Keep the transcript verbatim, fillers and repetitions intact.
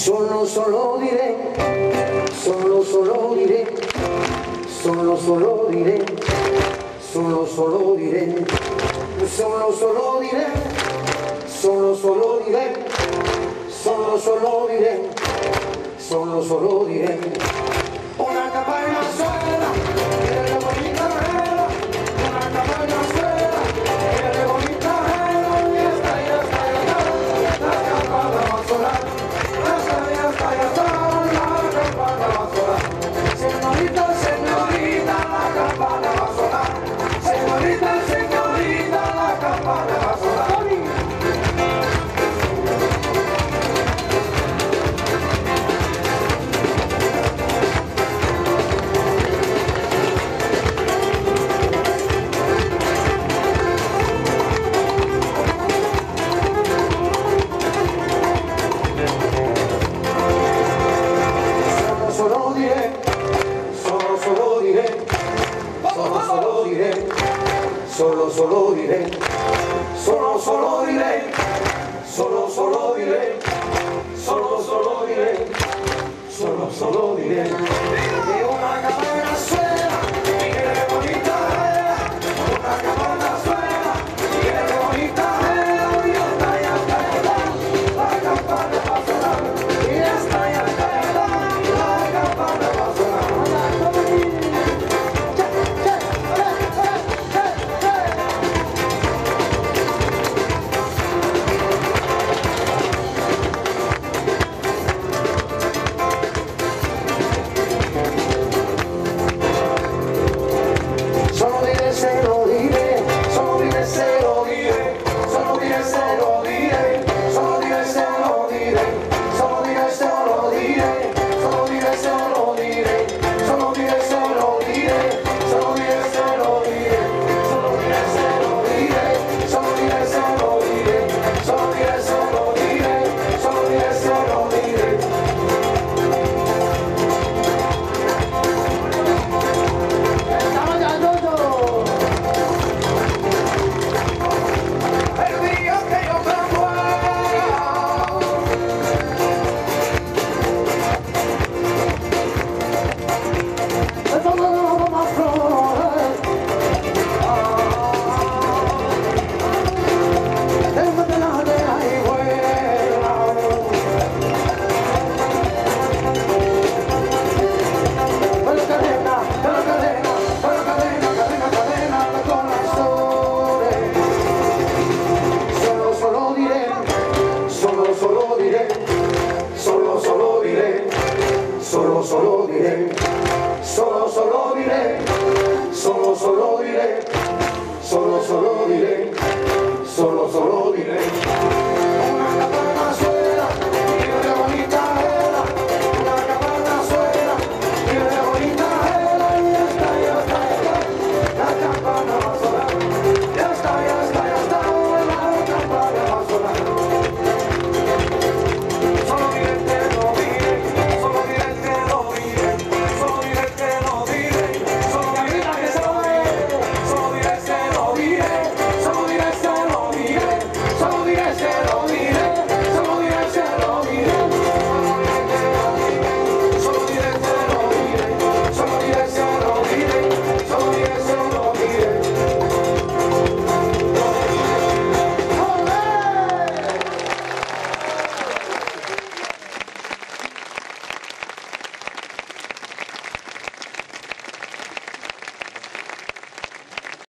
Solo, solo diré, solo, solo diré, solo, solo diré, solo, solo diré, solo, solo diré, solo, solo diré, solo, solo diré, solo, solo diré. Una campana sola, tiene bonita vela, una campana sola, tiene bonita vela, y está, ya está, ya está, la campana va a sonar, ya está, ya está, ya está, la campana va a sonar. Señorita, señorita, la campana va a sonar, señorita, señorita, la campana va a sonar. Solo, solo diré, solo, solo diré, solo, solo diré, solo, solo diré, solo, solo diré, solo, solo diré. De una campana suena, qué bonita era, una campana suena, qué bonita era, y ya está, ya está, ya está, la campana va a sonar, y ya está, ya está, ya está, la campana va a sonar. Solo diré, se lo diré, solo diré, se lo diré, solo diré, se lo diré, solo diré, se lo diré, solo diré, se lo diré, solo diré, se lo diré, solo diré, se lo diré, solo diré, se lo diré, solo diré, se lo diré, solo diré, se lo diré, solo diré, se lo diré, solo diré, se lo diré. Solo diré, solo, solo diré, solo, solo diré, solo, solo diré, solo, solo diré, solo, solo diré, solo, solo diré.